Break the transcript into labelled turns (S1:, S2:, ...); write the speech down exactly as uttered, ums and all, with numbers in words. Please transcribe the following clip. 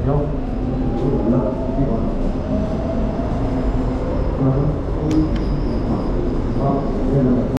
S1: 标，有人的地方。啊，好，现在。